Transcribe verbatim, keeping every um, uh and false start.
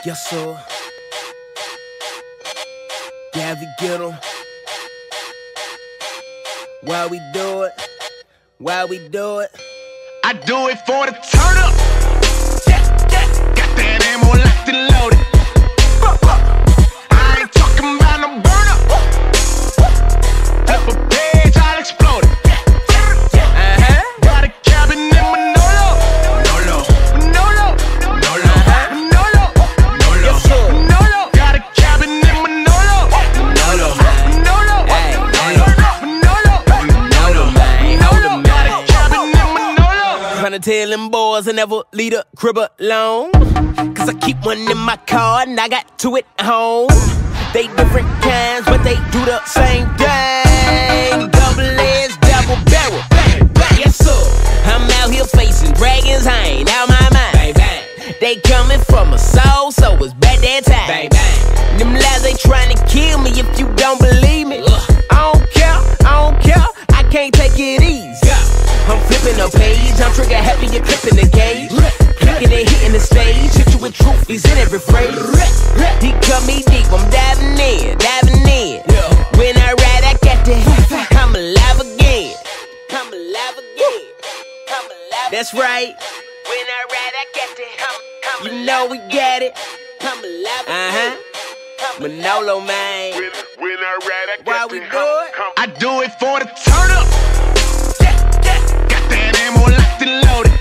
Yes, sir. Yeah, we get 'em. Why we do it? Why we do it? I do it for the turn up. Got that ammo locked and loaded. I ain't talking about no burn up. Flip a page, I'll explode it. Uh-huh. Got a cabin in Manolo. Manolo. Manolo. Manolo. Manolo. Manolo. Yes, sir. Manolo. Got a cabin in Manolo. Manolo, man. Manolo. Hey, hey. Manolo. Manolo, man. Hold 'em, Got a man. cabin in Manolo. Tryna tell them boys I never leave the crib alone. Cause I keep one in my car and I got two at home. They different kinds, but they do the same thing. Double edge, double barrel. Bang, bang. Yes, sir. I'm out here facing dragons, I ain't out my mind. Bang, bang. They coming from a soul, so it's bad that time. Bang, bang. Them lies, they trying to kill me if you don't believe me. Ugh. I don't care, I don't care, I can't take it easy. I'm flipping a page, I'm trigger happy, you're clipping the gauge. Clicking and hitting the stage, hit you with truth, he's in every phrase. He cut me deep, I'm diving in, diving in. When I ride, I got the I'm alive again. I'm alive again. I'm alive. That's right. When I ride, I got the you know we got it. I'm alive again. Uh-huh. Manolo, man. When, when I ride, I Why got we the do it? I do it for the turn up. Got that ammo locked and loaded.